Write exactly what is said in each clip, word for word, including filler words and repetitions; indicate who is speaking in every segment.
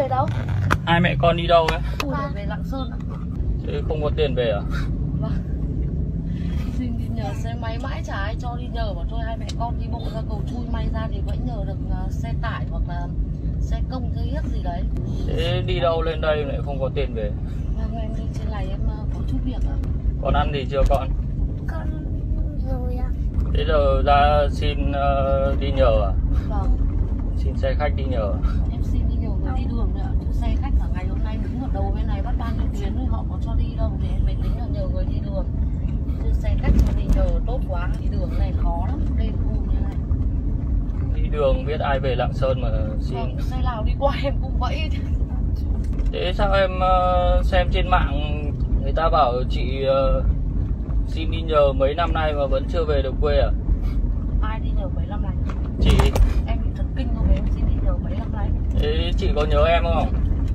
Speaker 1: đâu?
Speaker 2: Hai mẹ con đi đâu ấy?
Speaker 1: Ui, để về Lạng Sơn ạ.
Speaker 2: Thế không có tiền về à?
Speaker 1: Vâng. Xin đi nhờ xe máy mãi chả ai cho đi nhờ, bảo thôi hai mẹ con đi bộ ra cầu Chui, may ra thì vẫn nhờ được uh, xe tải hoặc là xe công thế hiếc gì đấy.
Speaker 2: Thế đi đâu lên đây lại không có tiền về?
Speaker 1: Vâng, em lên trên này em uh, có chút việc ạ.
Speaker 2: Con ăn gì chưa con?
Speaker 3: Con rồi ạ.
Speaker 2: Thế giờ ra xin uh, đi nhờ à?
Speaker 1: Vâng.
Speaker 2: Xin xe khách đi nhờ.
Speaker 1: Em xin đi nhờ người đi đường nữa, chứ xe khách cả ngày hôm nay đứng ở đầu bên này bắt bao nhiêu chuyến rồi họ có cho đi đâu, thì em mới tính là nhờ người đi đường. Chứ xe khách cho đi nhờ tốt quá, đi đường này khó lắm, đêm hôm như này.
Speaker 2: Đi đường biết ai về Lạng Sơn mà xin.
Speaker 1: Vâng, xe nào đi qua em cũng vậy.
Speaker 2: Thế sao em uh, xem trên mạng người ta bảo chị uh, xin đi nhờ mấy năm nay mà vẫn chưa về được quê à?
Speaker 1: Ai đi nhờ mấy năm nay?
Speaker 2: Chị.
Speaker 1: Em bị thần kinh không, em xin đi nhờ mấy năm nay.
Speaker 2: Thế chị có nhớ em không?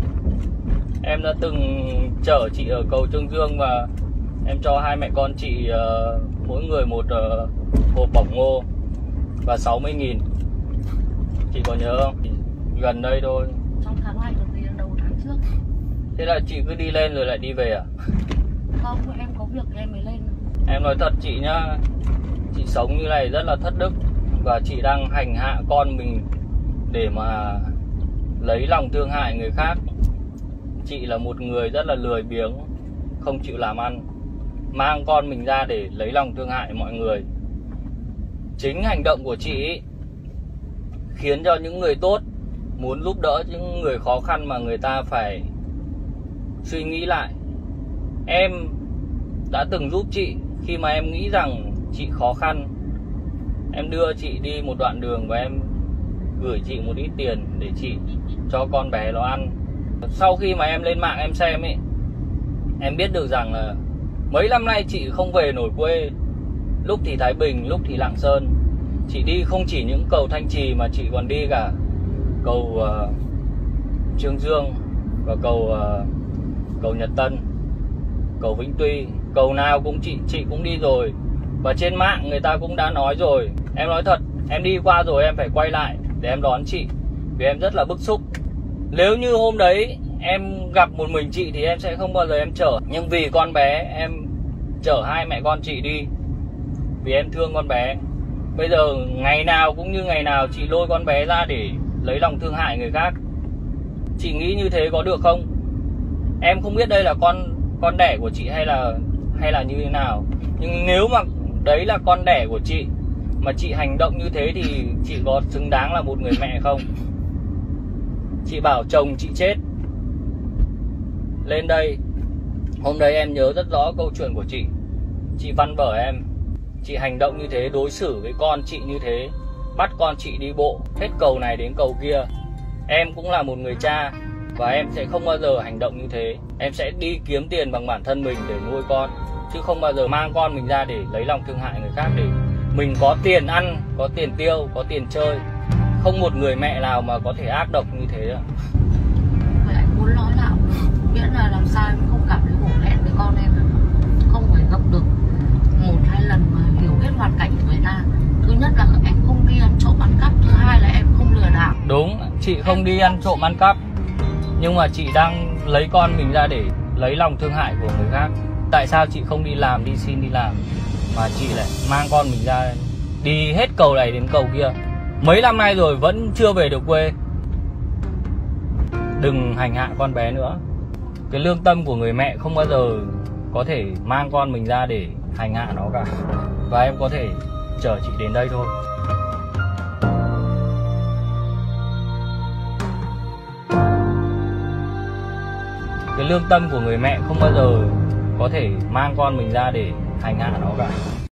Speaker 2: Em đã từng chở chị ở cầu Trương Dương và em cho hai mẹ con chị uh, mỗi người một uh, hộp bỏng ngô và sáu mươi nghìn. Chị có nhớ không? Gần đây thôi.
Speaker 1: Trong tháng này còn gì là đầu tháng trước.
Speaker 2: Thế là chị cứ đi lên rồi lại đi về à?
Speaker 1: Không, em có việc thì em mới lên.
Speaker 2: Em nói thật chị nhá, chị sống như này rất là thất đức. Và chị đang hành hạ con mình để mà lấy lòng thương hại người khác. Chị là một người rất là lười biếng, không chịu làm ăn, mang con mình ra để lấy lòng thương hại mọi người. Chính hành động của chị khiến cho những người tốt muốn giúp đỡ những người khó khăn mà người ta phải suy nghĩ lại. Em đã từng giúp chị khi mà em nghĩ rằng chị khó khăn. Em đưa chị đi một đoạn đường và em gửi chị một ít tiền để chị cho con bé nó ăn. Sau khi mà em lên mạng em xem ấy, em biết được rằng là mấy năm nay chị không về nổi quê. Lúc thì Thái Bình, lúc thì Lạng Sơn. Chị đi không chỉ những cầu Thanh Trì mà chị còn đi cả cầu uh, Trương Dương và cầu uh, cầu Nhật Tân, cầu Vĩnh Tuy. Cầu nào cũng chị chị cũng đi rồi. Và trên mạng người ta cũng đã nói rồi. Em nói thật, em đi qua rồi em phải quay lại để em đón chị, vì em rất là bức xúc. Nếu như hôm đấy em gặp một mình chị thì em sẽ không bao giờ em chở. Nhưng vì con bé em chở hai mẹ con chị đi, vì em thương con bé. Bây giờ ngày nào cũng như ngày nào chị lôi con bé ra để lấy lòng thương hại người khác. Chị nghĩ như thế có được không? Em không biết đây là con con đẻ của chị hay là hay là như thế nào. Nhưng nếu mà đấy là con đẻ của chị mà chị hành động như thế thì chị có xứng đáng là một người mẹ không? Chị bảo chồng chị chết lên đây. Hôm đấy em nhớ rất rõ câu chuyện của chị. Chị văn vở em. Chị hành động như thế, đối xử với con chị như thế, bắt con chị đi bộ hết cầu này đến cầu kia. Em cũng là một người cha và em sẽ không bao giờ hành động như thế. Em sẽ đi kiếm tiền bằng bản thân mình để nuôi con, chứ không bao giờ mang con mình ra để lấy lòng thương hại người khác, để mình có tiền ăn, có tiền tiêu, có tiền chơi. Không một người mẹ nào mà có thể ác độc như thế.
Speaker 1: Vậy anh muốn nói nào? Miễn là làm sao em không cảm thấy hổ thẹn với con em. Không phải gặp được một hai lần mà hiểu hết hoàn cảnh của người ta. Thứ nhất là em không đi ăn trộm ăn cắp. Thứ hai là em không lừa đảo.
Speaker 2: Đúng, chị không em đi ăn trộm ăn cắp, nhưng mà chị đang lấy con mình ra để lấy lòng thương hại của người khác. Tại sao chị không đi làm, đi xin đi làm, mà chị lại mang con mình ra đi hết cầu này đến cầu kia? Mấy năm nay rồi vẫn chưa về được quê. Đừng hành hạ con bé nữa. Cái lương tâm của người mẹ không bao giờ có thể mang con mình ra để hành hạ nó cả. Và em có thể chở chị đến đây thôi. Cái lương tâm của người mẹ không bao giờ có thể mang con mình ra để hành hạ nó cả.